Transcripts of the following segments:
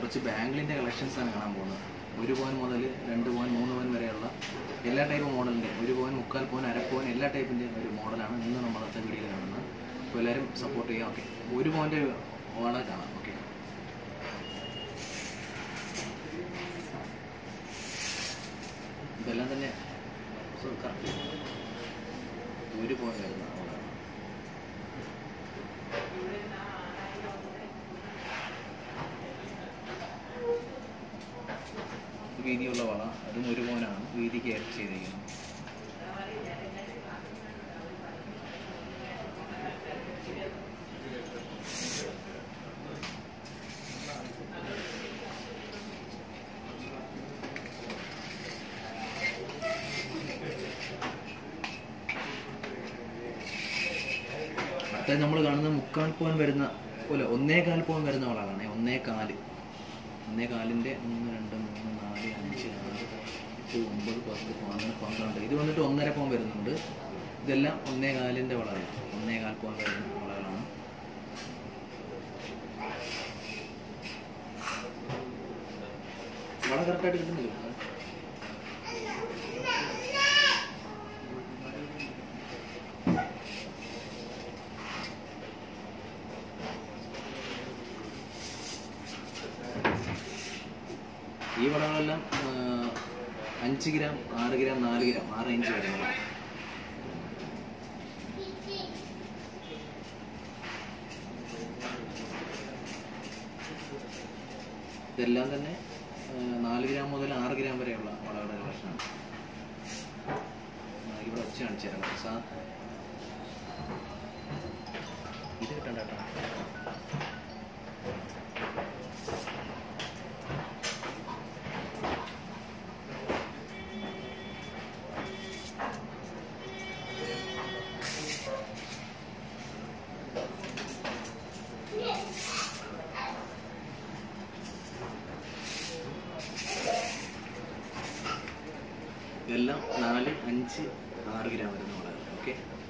കുറച്ച് ബാംഗിളിൻ്റെ കളക്ഷൻസാണ് കാണാൻ പോകുന്നത്. 1 പവൻ മുതൽ 2 പവൻ 3 പവൻ വരെയുള്ള എല്ലാ ടൈപ്പ് മോഡലിൻ്റെ 1 പവൻ 3/4 പവൻ 1/2 പവൻ എല്ലാ ടൈപ്പിൻ്റെ ഒരു മോഡലാണ് ഇന്ന് നമ്മളത്തെ വീഡിയോയിൽ കാണുന്നത്. അപ്പോൾ എല്ലാവരും സപ്പോർട്ട് ചെയ്യാം. ഓക്കെ, 1 പവൻ്റെ വള കാണാം. ഓക്കെ, ഇതെല്ലാം തന്നെ കറക്റ്റ് 1 പവൻ വരുന്ന വളമാണ്. വീതിയുള്ള വള, അതും 1 പവനാണ്, വീതിക്ക് ആഡ് ചെയ്തിരിക്കുന്നത്. അടുത്ത നമ്മൾ കാണുന്നത് 3/4 പവൻ വരുന്ന പോലെ 1/4 പവൻ വരുന്ന വളകളാണ്. 1/4 1/4ൻ്റെ 1 2 3 4 5 6 8 9 10 11 12 ഇത് വന്നിട്ട് 1/2 പവൻ വരുന്നുണ്ട്. ഇതെല്ലാം 1/4ൻ്റെ വളകളാണ്. 1/4 പവൻ വരുന്ന വളകളാണ്. വള കറക്റ്റായിട്ട് കിട്ടുന്നില്ല. ഈ വളകളെല്ലാം 5 ഗ്രാം 6 ഗ്രാം 4 ഗ്രാം ആ റേഞ്ച് വരുന്നത്. ഇതെല്ലാം തന്നെ 4 ഗ്രാം മുതൽ 6 ഗ്രാം വരെയുള്ള വളകളുടെ കളക്ഷനാണ്. ഇവിടെ വെച്ച് കാണിച്ചു തരാം. ഇത് കിട്ടണ്ട കേട്ടോ. ഇതെല്ലാം 4, 5, 6 ഗ്രാം വരുന്ന വളകൾ. ഓക്കെ,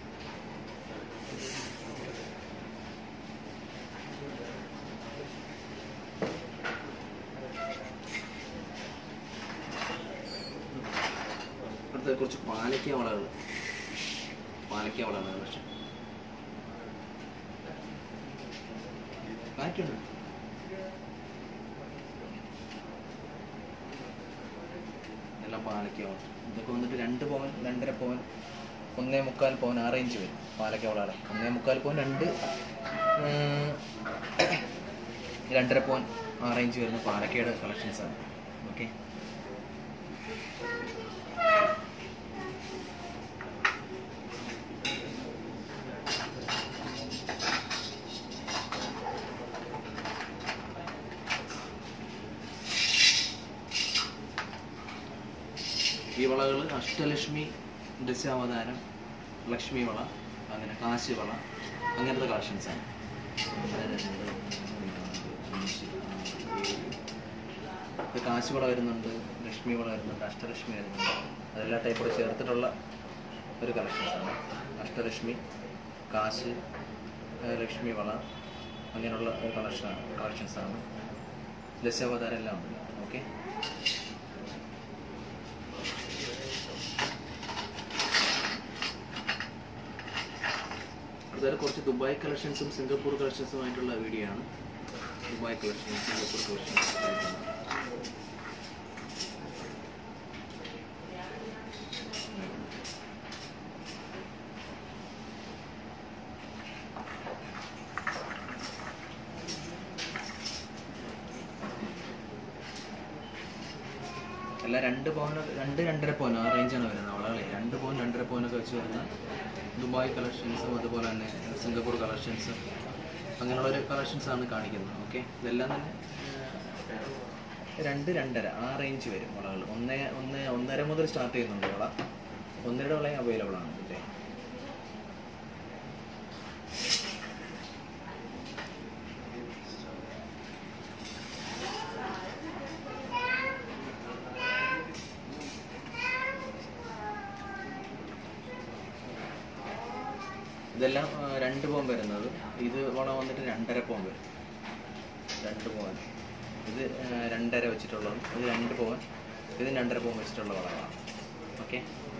അടുത്ത കുറച്ച് പാലക്ക വളകൾ. പക്ഷെ കാറ്റുണ്ട്. എല്ലാം പാലക്ക വള. ഇതൊക്കെ വന്നിട്ട് 2 പവൻ 2.5 പവൻ 1/4 പവൻ ആ റേഞ്ച് വരും. പാലക്ക വളകളെ 1/4 പവൻ 2.5 പവൻ ആ റേഞ്ച് വരുന്ന പാലക്കയുടെ കളക്ഷൻസാണ്. ഓക്കെ, ഈ വളകൾ അഷ്ടലക്ഷ്മി, ദശാവതാരം, ലക്ഷ്മി വള, അങ്ങനെ കാശി വള, അങ്ങനത്തെ കളക്ഷൻസാണ്. കാശി വള വരുന്നുണ്ട്, ലക്ഷ്മി വള വരുന്നുണ്ട്, അഷ്ടലക്ഷ്മി വരുന്നുണ്ട്. അതെല്ലാ ടൈപ്പോടെ ചേർത്തിട്ടുള്ള ഒരു കളക്ഷൻസാണ്. അഷ്ടലക്ഷ്മി, കാശ്, ലക്ഷ്മി വള, അങ്ങനെയുള്ള ഒരു കളക്ഷൻസാണ്. ദശാവതാരം എല്ലാം ഉണ്ട്. ഓക്കെ, അതുപോലെ കുറച്ച് ദുബായ് കളക്ഷൻസും സിംഗപ്പൂർ കളക്ഷൻസുമായിട്ടുള്ള വീഡിയോ ആണ്. Dubai collections, Singapore collections. എല്ലാം 2 പവൻ 2.5 പവൻ ആ റേഞ്ചാണ് വരുന്നത് വളകളെ. 2 പവൻ 2.5 പവനൊക്കെ വെച്ച് വരുന്ന ദുബായ് കളക്ഷൻസും അതുപോലെ തന്നെ സിംഗപ്പൂർ കളക്ഷൻസ് അങ്ങനെയുള്ളൊരു കളക്ഷൻസാണ് കാണിക്കുന്നത്. ഓക്കെ, ഇതെല്ലാം തന്നെ 2, 2.5 ആ റേഞ്ച് വരും വളകൾ. 1.5 മുതൽ സ്റ്റാർട്ട് ചെയ്യുന്നുണ്ട് വള. 1.5 വളയും അവൈലബിൾ ആണ്. ഇതിൻ്റെ ഇതെല്ലാം 2 പവൻ വരുന്നത്. ഇത് വള വന്നിട്ട് 2.5 പവൻ വരും. 2 പവൻ. ഇത് ഇത് 2.5 വെച്ചിട്ടുള്ളതും ഇത് 2 പവൻ, ഇത് 2.5 പവൻ വെച്ചിട്ടുള്ള വളകളാണ്. ഓക്കെ,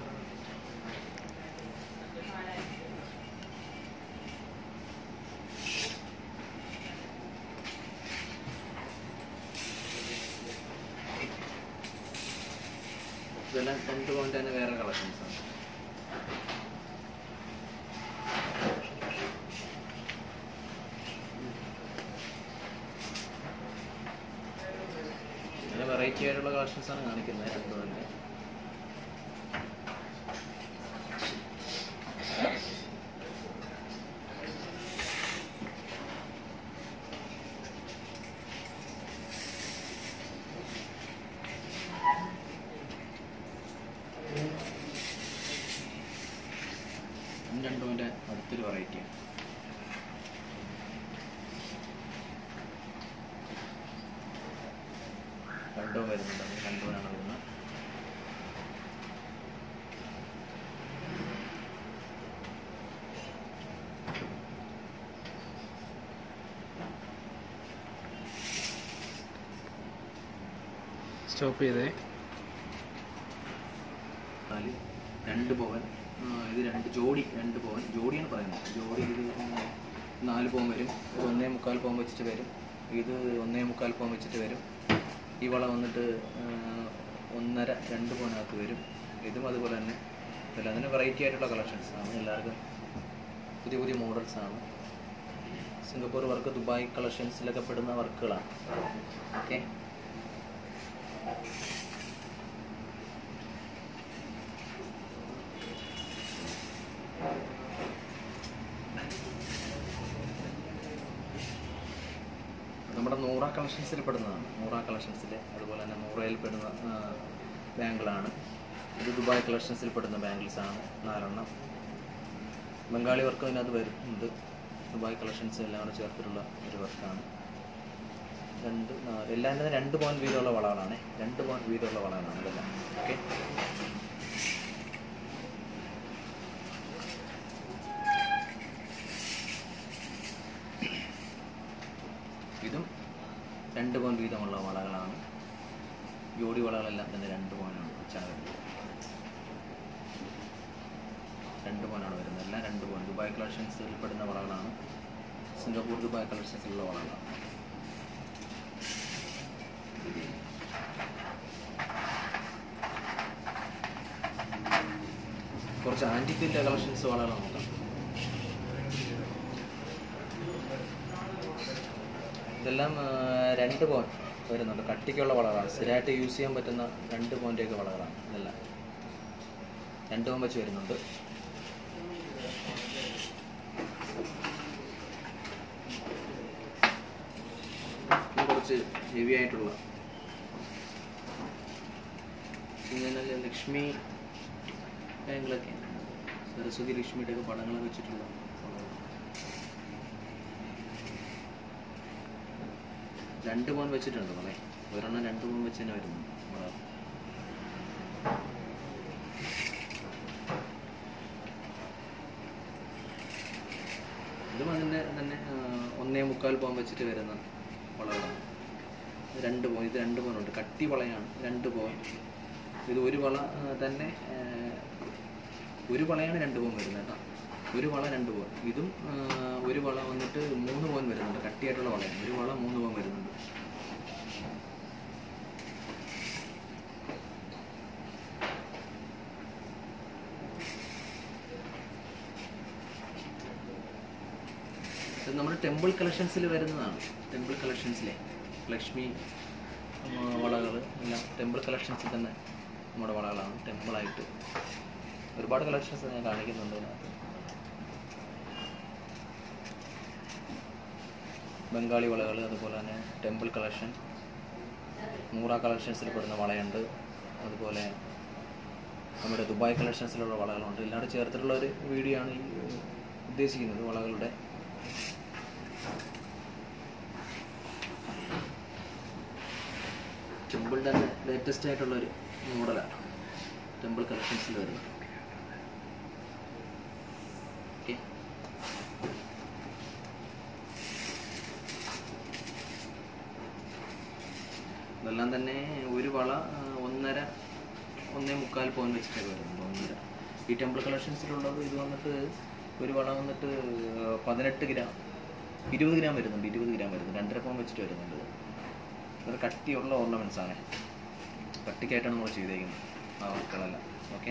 ഇതെല്ലാം 2 പവൻ്റെ തന്നെ വേറെ കളക്ഷൻസാണ്. അങ്ങനെ വെറൈറ്റി ആയിട്ടുള്ള കളക്ഷൻസാണ് കാണിക്കുന്നത് 2 പവൻ്റെ. രണ്ടുമിൻ്റെ അടുത്തൊരു വെറൈറ്റിയാണ്. രണ്ടോ വരുന്നുണ്ട്, അത് രണ്ടോനാണ് വരുന്നത്. സ്റ്റോപ്പ് ചെയ്തേ. 2 പവൻ, ഇത് 2 ജോഡി, 2 പവൻ ജോഡിയാണ് പറയുന്നത്. ജോഡി ഇത് 4 പവൻ വരും, ഇത് 1.25 പവൻ വെച്ചിട്ട് വരും, ഇത് 1.25 പവൻ വെച്ചിട്ട് വരും. ഈ വള വന്നിട്ട് 1.5-2 പവനകത്ത് വരും. ഇതും അതുപോലെ തന്നെ. ഇതെല്ലാം അതിന് വെറൈറ്റി ആയിട്ടുള്ള കളക്ഷൻസാണ്, എല്ലാവർക്കും പുതിയ പുതിയ മോഡൽസാണ്. സിംഗപ്പൂർ വർക്ക്, ദുബായ് കളക്ഷൻസിലൊക്കെ പെടുന്ന വർക്കുകളാണ്. ഓക്കെ, നമ്മുടെ നൂറ കളക്ഷൻസിൽ പെടുന്നതാണ്. നൂറ കളക്ഷൻസിൽ അതുപോലെ തന്നെ നൂറയിൽ പെടുന്ന ബാങ്കിളാണ്. ഇത് ദുബായ് കളക്ഷൻസിൽ പെടുന്ന ബാങ്കിൾസാണ് 4 എണ്ണം. ബംഗാളി വർക്ക് അതിനകത്ത് വരുന്നുണ്ട്. ദുബായ് കളക്ഷൻസ് എല്ലാം കൂടെ ചേർത്തിട്ടുള്ള ഒരു വർക്കാണ്. 2, 4 എല്ലാം തന്നെ 2 പവൻ വീതമുള്ള വളകളാണ്. 2 പവൻ വീതമുള്ള വളകളാണ് ഇതെല്ലാം. ഓക്കെ, ഇതും 2 പവൻ വീതമുള്ള വളകളാണ്. ജോഡി വളകളെല്ലാം തന്നെ 2 പവനാണ് വെച്ചാണ് വരുന്നത്. 2 പവനാണ് വരുന്നത്. എല്ലാം 2 പവൻ. ദുബായ് കളക്ഷൻസിൽ പെടുന്ന വളകളാണ്. Singapore Dubai കളക്ഷൻസിലുള്ള വളകളാണ്. കുറച്ച് ആൻറ്റിക്കിൻ്റെ കളക്ഷൻസ് വളകൾ നോക്കാം. ഇതെല്ലാം 2 പവൻ വരുന്നുണ്ട്. കട്ടിക്കുള്ള വളകളാണ്. സ്ഥിരമായിട്ട് യൂസ് ചെയ്യാൻ പറ്റുന്ന 2 പവൻ്റെയൊക്കെ വളകളാണ് ഇതെല്ലാം. 2 പവൻ വെച്ച് വരുന്നുണ്ട്. കുറച്ച് ഹെവി ആയിട്ടുള്ള ഇങ്ങനെ ലക്ഷ്മി ബാങ്കിലൊക്കെ സരസ്വതി ലക്ഷ്മിയുടെ ഒക്കെ പടങ്ങൾ വെച്ചിട്ടുള്ള 2 പവൻ വെച്ചിട്ടുണ്ട് നമ്മളെ. ഒരെണ്ണം 2 പവൻ വെച്ച് തന്നെ വരുന്നു. ഇതും അതിൻ്റെ തന്നെ 1.25 പവൻ വെച്ചിട്ട് വരുന്ന വളകളാണ്. 2 പവൻ. ഇത് 2 പവനുണ്ട്. കട്ടി വളയാണ്. 2 പവൻ. ഇത് ഒരു വള തന്നെ, ഒരു വളയാണ് 2 പവൻ വരുന്നത് കേട്ടോ. ഒരു വള 2 പവൻ. ഇതും ഒരു വള വന്നിട്ട് 3 പവൻ വരുന്നുണ്ട്. കട്ടിയായിട്ടുള്ള വളയാണ്. ഒരു വള 3 പവൻ വരുന്നുണ്ട്. ഇത് നമ്മുടെ ടെമ്പിൾ കളക്ഷൻസിൽ വരുന്നതാണ്. ടെമ്പിൾ കളക്ഷൻസിലെ ലക്ഷ്മി വളകൾ എല്ലാം ടെമ്പിൾ കളക്ഷൻസിൽ തന്നെ നമ്മുടെ വളകളാണ്. ടെമ്പിളായിട്ട് ഒരുപാട് കളക്ഷൻസ് ഞാൻ കാണിക്കുന്നുണ്ട് ഇതിനകത്ത്. ബംഗാളി വളകൾ, അതുപോലെ തന്നെ ടെമ്പിൾ കളക്ഷൻ, നൂറ കളക്ഷൻസിൽ പെടുന്ന വളയുണ്ട്. അതുപോലെ നമ്മുടെ ദുബായ് കളക്ഷൻസിലുള്ള വളകളുണ്ട്. എല്ലാം കൂടെ ചേർത്തിട്ടുള്ള ഒരു വീഡിയോ ആണ് ഈ ഉദ്ദേശിക്കുന്നത്. വളകളുടെ ടെമ്പിളിൻ്റെ തന്നെ ലേറ്റസ്റ്റ് ആയിട്ടുള്ളൊരു മോഡലാണ് ടെമ്പിൾ കളക്ഷൻസിൽ വരുന്നത്. ഓക്കെ, ഇതെല്ലാം തന്നെ ഒരു വള 1.5-1.25 പവൻ വെച്ചിട്ടൊക്കെ വരുന്നുണ്ട്. 1.5. ഈ ടെമ്പിൾ കളക്ഷൻസിലുള്ളത് ഇത് വന്നിട്ട് ഒരു വള വന്നിട്ട് 18 ഗ്രാം 20 ഗ്രാം വരുന്നുണ്ട്. 20 ഗ്രാം വരുന്നുണ്ട്. 2.5 പവൻ വെച്ചിട്ട് വരുന്നുണ്ട്. ഇതൊരു കട്ടിയുള്ള ഓർണമെൻറ്റ്സ് ആണ്. കട്ടിക്കായിട്ടാണ് നമ്മൾ ചെയ്തേക്കുന്നത് ആ വർക്കുകളെല്ലാം. ഓക്കെ,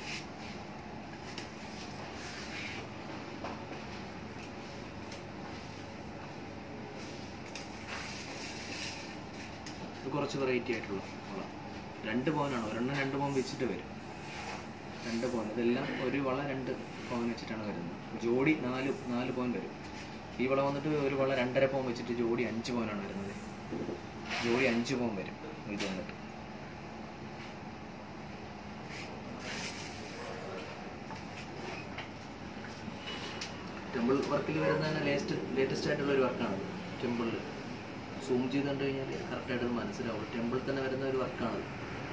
ഇത് കുറച്ച് വെറൈറ്റി ആയിട്ടുള്ള വള. 2 പവനാണ്. ഒരെണ്ണം 2 പവൻ വെച്ചിട്ട് വരും. 2 പവൻ. ഇതെല്ലാം ഒരു വള 2 പവൻ വെച്ചിട്ടാണ് വരുന്നത്. ജോഡി 4 പവൻ വരും. ഈ വള വന്നിട്ട് ഒരു വള 2.5 പവൻ വെച്ചിട്ട് ജോഡി 5 പവനാണ് വരുന്നത്. ജോഡി 5 പവൻ വരും ഇത് വന്നിട്ട്. ടെമ്പിൾ വർക്കിൽ വരുന്നതന്നെ ലേറ്റസ്റ്റ് ആയിട്ടുള്ള ഒരു വർക്കാണ്. ടെമ്പിളിൽ സൂം ചെയ്ത് കണ്ടു കഴിഞ്ഞാൽ കറക്റ്റായിട്ട് മനസ്സിലാവും. ടെമ്പിളിൽ തന്നെ വരുന്ന ഒരു വർക്കാണ്.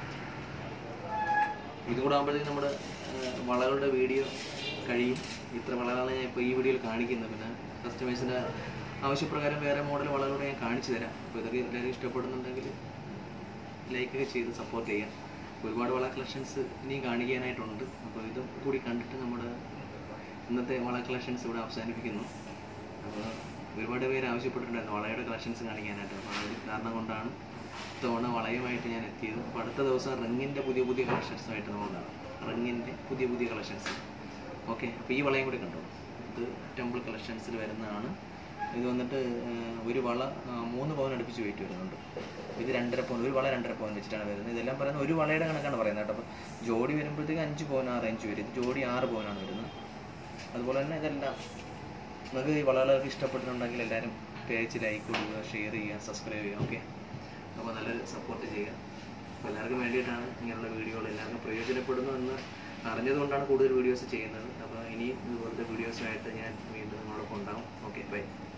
ഇതുകൂടെ ആകുമ്പോഴത്തേക്കും നമ്മുടെ വളകളുടെ വീഡിയോ കഴിയും. ഇത്ര വളകളാണ് ഞാൻ ഇപ്പോൾ ഈ വീഡിയോയിൽ കാണിക്കുന്നത്. പിന്നെ കസ്റ്റമേഴ്സിൻ്റെ ആവശ്യപ്രകാരം വേറെ മോഡൽ വളകളോട് ഞാൻ കാണിച്ചു തരാം. അപ്പോൾ ഇതൊക്കെ എല്ലാവരും ഇഷ്ടപ്പെടുന്നുണ്ടെങ്കിൽ ലൈക്കൊക്കെ ചെയ്ത് സപ്പോർട്ട് ചെയ്യാം. ഒരുപാട് വള കളക്ഷൻസ് ഇനിയും കാണിക്കാനായിട്ടുണ്ട്. അപ്പോൾ ഇതും കൂടി കണ്ടിട്ട് നമ്മുടെ ഇന്നത്തെ വള കളക്ഷൻസ് ഇവിടെ അവസാനിപ്പിക്കുന്നു. അപ്പോൾ ഒരുപാട് പേര് ആവശ്യപ്പെട്ടിട്ടുണ്ടായിരുന്നു വളയുടെ കളക്ഷൻസ് കാണിക്കാനായിട്ട്. അപ്പോൾ അത് കാരണം കൊണ്ടാണ് തവണ വളയുമായിട്ട് ഞാൻ എത്തിയത്. അപ്പോൾ അടുത്ത ദിവസം റിങ്ങിൻ്റെ പുതിയ കളക്ഷൻസുമായിട്ട് നമ്മളുണ്ടാകും. റിങ്ങിൻ്റെ പുതിയ കളക്ഷൻസ്. ഓക്കെ, അപ്പോൾ ഈ വളയും കൂടി കണ്ടോ. ഇത് ടെമ്പിൾ കളക്ഷൻസിൽ വരുന്നതാണ്. ഇത് വന്നിട്ട് ഒരു വള 3 പവൻ അടുപ്പിച്ച് വെയിറ്റ് വരുന്നുണ്ട്. ഇത് 2.5 പവൻ, ഒരു വള 2.5 പവൻ വെച്ചിട്ടാണ് വരുന്നത്. ഇതെല്ലാം പറയുന്നത് ഒരു വളയുടെ കണക്കാണ് പറയുന്നത് കേട്ടോ. അപ്പോൾ ജോഡി വരുമ്പോഴത്തേക്ക് 5 പവൻ ആ റേഞ്ച് വരും. ഇത് ജോഡി 6 പവനാണ് വരുന്നത്. അതുപോലെ തന്നെ ഇതെല്ലാം നിങ്ങൾക്ക് ഈ വളകളൊക്കെ ഇഷ്ടപ്പെട്ടിട്ടുണ്ടെങ്കിൽ എല്ലാവരും പേജ് ലൈക്ക് കൊടുക്കുക, ഷെയർ ചെയ്യുക, സബ്സ്ക്രൈബ് ചെയ്യുക. ഓക്കെ, അപ്പോൾ നല്ലൊരു സപ്പോർട്ട് ചെയ്യുക. അപ്പോൾ എല്ലാവർക്കും വേണ്ടിയിട്ടാണ് ഇങ്ങനെയുള്ള വീഡിയോകൾ എല്ലാവർക്കും പ്രയോജനപ്പെടുന്നു എന്ന് അറിഞ്ഞതുകൊണ്ടാണ് കൂടുതൽ വീഡിയോസ് ചെയ്യുന്നത്. അപ്പോൾ ഇനിയും ഇതുപോലത്തെ വീഡിയോസുമായിട്ട് ഞാൻ വീണ്ടും നിങ്ങളോടൊപ്പം ഉണ്ടാകും. Okay, by.